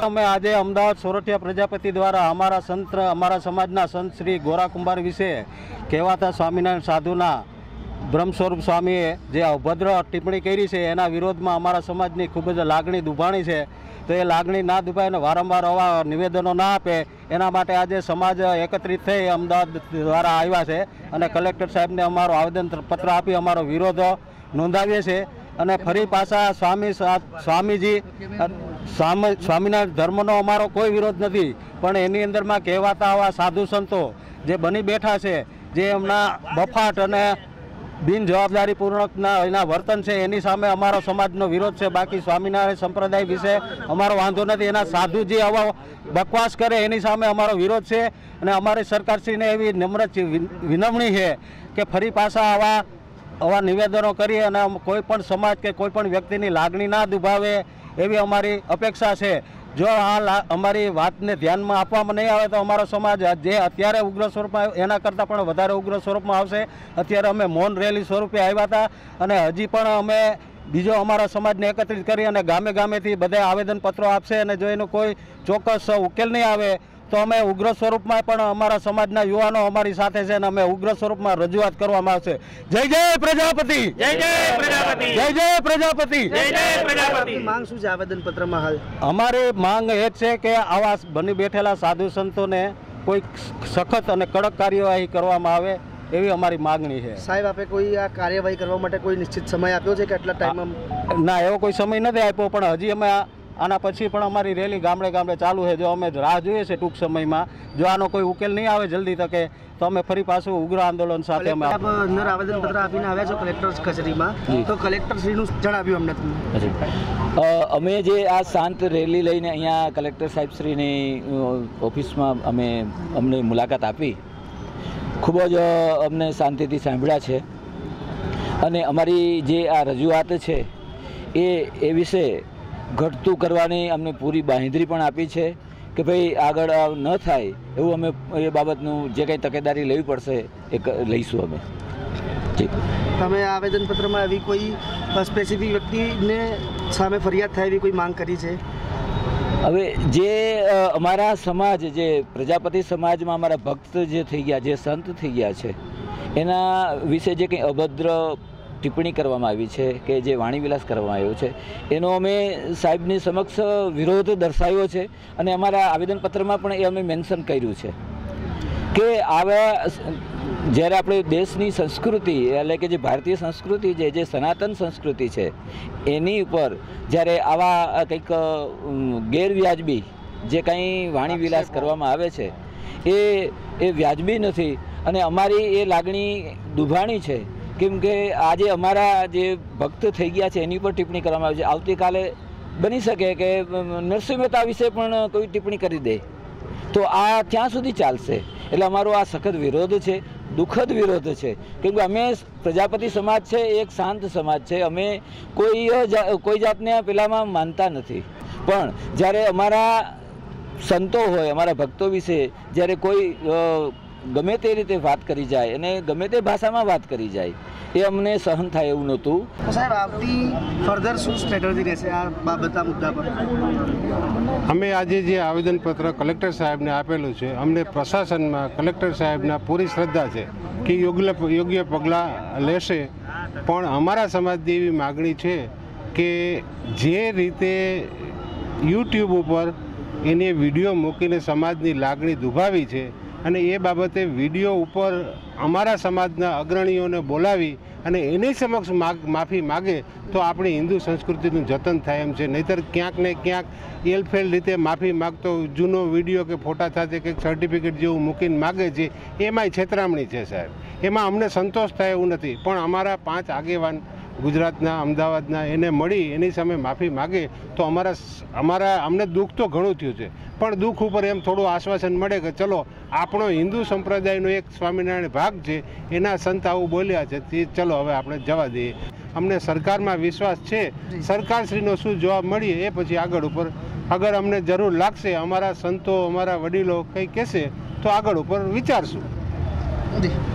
અમે આજે અમદાવાદ સોરઠિયા પ્રજાપતિ દ્વારા અમારા સમાજના સંત શ્રી ગોરા કુંભાર વિશે કહેવાતા સ્વામિનારાયણ સાધુના બ્રહ્મ સ્વરૂપ સ્વામીએ જે અભદ્ર ટિપ્પણી કરી છે એના વિરોધમાં અમારા સમાજની ખૂબ જ લાગણી દુભાણી છે। તો એ લાગણી ના દુભાય અને વારંવાર આવા નિવેદનો ના આપે એના માટે આજે સમાજ એકત્રિત થઈ અમદાવાદ દ્વારા આવ્યા છે અને કલેક્ટર સાહેબને અમારો આવેદનપત્ર આપી અમારો વિરોધ નોંધાવીએ છીએ। અને ફરી પાછા સ્વામીજી સ્વામિનારાયણ ધર્મનો અમારો કોઈ વિરોધ નથી, પણ એની અંદરમાં કહેવાતા આવા સાધુ સંતો જે બની બેઠા છે, જે એમના બફાટ અને બિનજવાબદારીપૂર્વકના એના વર્તન છે, એની સામે અમારો સમાજનો વિરોધ છે। બાકી સ્વામિનારાયણ સંપ્રદાય વિશે અમારો વાંધો નથી, એના સાધુજી આવા બકવાસ કરે એની સામે અમારો વિરોધ છે। અને અમારી સરકારશ્રીને એવી નમ્ર વિનમણી છે કે ફરી પાછા આવા નિવેદનો કરી અને કોઈ પણ સમાજ કે કોઈ પણ વ્યક્તિની લાગણી ના દુભાવે એવી અમારી અપેક્ષા છે। જો આ અમારી વાતને ધ્યાનમાં આપવામાં નહીં આવે તો અમારો સમાજ જે અત્યારે ઉગ્ર સ્વરૂપમાં એના કરતાં પણ વધારે ઉગ્ર સ્વરૂપમાં આવશે। અત્યારે અમે મૌન રેલી સ્વરૂપે આવ્યા હતા અને હજી પણ અમે બીજો અમારા સમાજને એકત્રિત કરી અને ગામે ગામેથી બધા આવેદનપત્રો આપશે અને જો એનો કોઈ ચોક્કસ ઉકેલ નહીં આવે તો અમે ઉગ્ર સ્વરૂપમાં પણ અમારા સમાજના યુવાનો અમારી સાથે છે અને અમે ઉગ્ર સ્વરૂપમાં રજૂઆત કરવામાં આવશે। જય જય પ્રજાપતિ, જય જય પ્રજાપતિ, જય જય પ્રજાપતિ, જય જય પ્રજાપતિ। માંગ શું છે આવેદનપત્રમાં હાલ? અમારી માંગ એ છે કે આવા બની બેઠેલા સાધુ સંતોને કોઈ સખત અને કડક કાર્યવાહી કરવામાં આવે એવી અમારી માગણી છે। સાહેબ, આપે કોઈ આ કાર્યવાહી કરવા માટે કોઈ નિશ્ચિત સમય આપ્યો છે કે આટલા ટાઈમમાં? ના, એવો કોઈ સમય નથી આપ્યો, પણ હજી અમે આના પછી પણ અમારી રેલી ગામડે ગામડે ચાલુ છે। જો અમે રાહ જોઈએ છે ટૂંક સમયમાં, જો આનો કોઈ ઉકેલ નહીં આવે જલ્દી તકે તો અમે ફરી પાછું ઉગ્ર આંદોલન સાથે અમે અંદર આવેદનપત્ર આપીને આવ્યા છો કલેક્ટર કચેરીમાં, તો કલેક્ટરશ્રીનું જણાવ્યું અમને? અમે જે આ શાંત રેલી લઈને અહીંયા કલેક્ટર સાહેબશ્રીની ઓફિસમાં અમને મુલાકાત આપી, ખૂબ જ અમને શાંતિથી સાંભળ્યા છે અને અમારી જે આ રજૂઆત છે એ વિશે ઘટતું કરવાની અમને પૂરી બાંહેધરી પણ આપી છે કે ભાઈ આગળ ન થાય એવું અમે એ બાબતનું જે કંઈ તકેદારી લેવી પડશે એ લઈશું અમે। જી, તમે આવેદનપત્રમાં એવી કોઈ સ્પેસિફિક વ્યક્તિને સામે ફરિયાદ થાય એવી કોઈ માંગ કરી છે? હવે જે અમારા સમાજ, જે પ્રજાપતિ સમાજમાં અમારા ભક્ત જે થઈ ગયા, જે સંત થઈ ગયા છે, એના વિશે જે કંઈ અભદ્ર ટિપ્પણી કરવામાં આવી છે કે જે વાણીવિલાસ કરવામાં આવ્યો છે એનો અમે સાહેબની સમક્ષ વિરોધ દર્શાવ્યો છે અને અમારા આવેદનપત્રમાં પણ એ અમે મેન્શન કર્યું છે કે આવા જ્યારે આપણે દેશની સંસ્કૃતિ એટલે કે જે ભારતીય સંસ્કૃતિ છે, જે સનાતન સંસ્કૃતિ છે, એની ઉપર જ્યારે આવા કંઈક ગેરવ્યાજબી જે કંઈ વાણીવિલાસ કરવામાં આવે છે એ વ્યાજબી નથી અને અમારી એ લાગણી દુભાણી છે। કેમ કે આજે અમારા જે ભક્ત થઈ ગયા છે એની પર ટિપ્પણી કરવામાં આવે છે, આવતીકાલે બની શકે કે નરસિંહ મહેતા વિશે પણ કોઈ ટિપ્પણી કરી દે, તો આ ક્યાં સુધી ચાલશે? એટલે અમારો આ સખત વિરોધ છે, દુઃખદ વિરોધ છે। કેમ કે અમે પ્રજાપતિ સમાજ છે, એક શાંત સમાજ છે, અમે કોઈ જાતને પેલામાં માનતા નથી, પણ જ્યારે અમારા સંતો હોય, અમારા ભક્તો વિશે જ્યારે કોઈ ગમે તે રીતે વાત કરી જાય અને ગમે તે ભાષામાં વાત કરી જાય એ અમને સહન થાય એવું નહોતું। સાહેબ, આપની ફર્ધર શું સ્ટ્રેટેજી રહેશે આ બાબતના મુદ્દા પર? અમે આજે જે આવેદનપત્ર કલેક્ટર સાહેબને આપેલું છે, અમને પ્રશાસનમાં કલેક્ટર સાહેબના પૂરી શ્રદ્ધા છે કે યોગ્ય પગલાં લેશે, પણ અમારા સમાજની એવી માગણી છે કે જે રીતે યુટ્યુબ ઉપર એને વિડીયો મૂકીને સમાજની લાગણી દુભાવી છે અને એ બાબતે વિડીયો ઉપર અમારા સમાજના અગ્રણીઓને બોલાવી અને એની સમક્ષ માફી માગે તો આપણી હિન્દુ સંસ્કૃતિનું જતન થાય એમ છે। નહીંતર ક્યાંક ને ક્યાંક એલફેલ રીતે માફી માગતો જૂનો વિડીયો કે ફોટા સાથે કંઈક સર્ટિફિકેટ જેવું મૂકીને માગે છે, એમાંય છેતરામણી છે સાહેબ। એમાં અમને સંતોષ થાય એવું નથી, પણ અમારા 5 આગેવાન ગુજરાતના, અમદાવાદના એને મળી એની સામે માફી માગે તો અમને દુઃખ તો ઘણું થયું છે, પણ દુઃખ ઉપર એમ થોડું આશ્વાસન મળે કે ચલો આપણો હિન્દુ સંપ્રદાયનો એક સ્વામિનારાયણ ભાગ છે, એના સંત આવું બોલ્યા છે, તે ચલો હવે આપણે જવા દઈએ। અમને સરકારમાં વિશ્વાસ છે, સરકારશ્રીનો શું જવાબ મળીએ એ પછી આગળ ઉપર અગર અમને જરૂર લાગશે, અમારા સંતો, અમારા વડીલો કંઈ કહેશે તો આગળ ઉપર વિચારશું।